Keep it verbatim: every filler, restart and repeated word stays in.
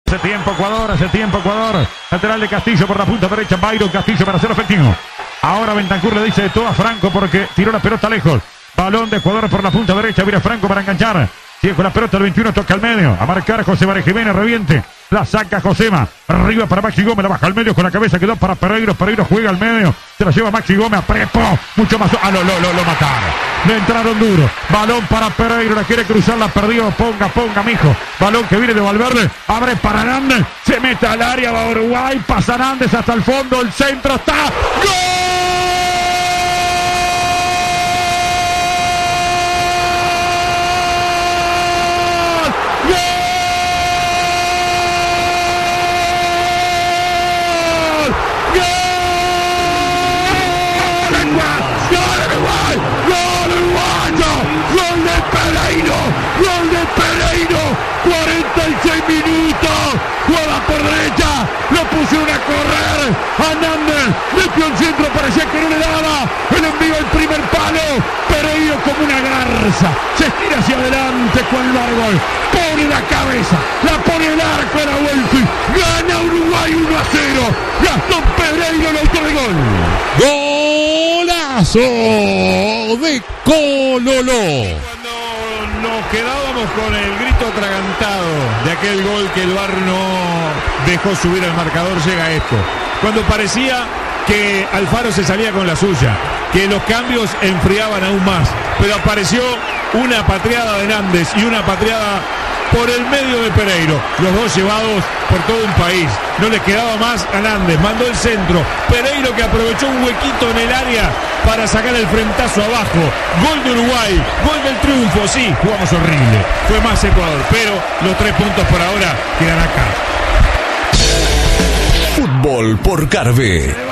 Hace tiempo Ecuador, hace tiempo Ecuador. Lateral de Castillo por la punta derecha. Byron Castillo para hacer efectivo. Ahora Bentancur le dice de todo a Franco porque tiró la pelota lejos. Balón de Ecuador por la punta derecha. Viene Franco para enganchar. Sigue con la pelota, el veintiuno toca al medio. A marcar José María Jiménez, reviente. La saca Josema. Arriba para Maxi Gómez, la baja al medio con la cabeza. Quedó para Pereiro. Pereiro juega al medio. Se la lleva Maxi Gómez a Prepo. Mucho más. Ah, lo, lo, lo, lo mataron. Le entraron duro. Balón para Pereiro. La quiere cruzar, la perdió. Ponga, ponga, mijo. Balón que viene de Valverde. Abre para Nández. Se mete al área. Va Uruguay. Pasa Nández hasta el fondo. El centro está. ¡Gol! Gol de Pereiro, cuarenta y seis minutos, juega por derecha, lo pusieron a correr, a Nández, metió el centro, parecía que no le daba, el envío al primer palo, Pereiro como una garza, se estira hacia adelante con el árbol, pone la cabeza, la pone el arco de la vuelta, gana Uruguay uno a cero, Gastón Pereiro el autor de gol. Golazo de Cololo. Nos quedábamos con el grito atragantado de aquel gol que el V A R no dejó subir al marcador. Llega esto, cuando parecía que Alfaro se salía con la suya, que los cambios enfriaban aún más, pero apareció una patriada de Nández y una patriada por el medio de Pereiro, los dos llevados por todo un país. No les quedaba más a Nández, mandó el centro, Pereiro que aprovechó un huequito en el área para sacar el frentazo abajo. Gol de Uruguay, gol del triunfo. Sí, jugamos horrible, fue más Ecuador, pero los tres puntos por ahora quedan acá. Fútbol por Carve.